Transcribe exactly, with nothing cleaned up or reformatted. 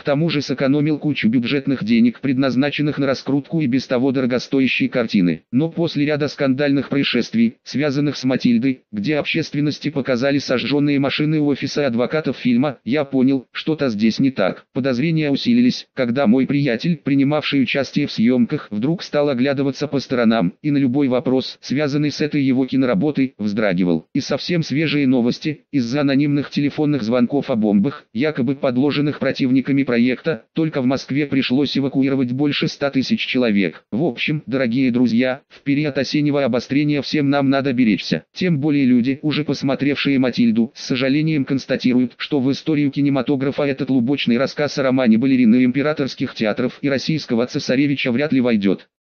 тому же сэкономил кучу бюджетных денег, предназначенных на раскрутку и без того дорогостоящей картины. Но после ряда скандальных происшествий, связанных с Матильдой, где общественности показали сожженные машины офиса адвокатов фильма, я понял, что-то здесь не так. Подозрения усилились, когда мой приятель, принимавший участие в съемках, вдруг стал оглядываться по сторонам, и на любой вопрос, связанный с этой его киноработой, вздрагивал. И совсем свежие новости, из-за анонимных телефонных звонков о бомбах, якобы подложенных противниками проекта, только в Москве пришлось эвакуировать больше ста тысяч человек. В общем, дорогие друзья, в период осеннего обострения всем нам надо беречься. Тем более люди, уже посмотревшие Матильду, с сожалением констатируют, что в историю кинематографа этот лубочный рассказ о романе балерины императорских театров и российского цесаревича вряд ли войдет.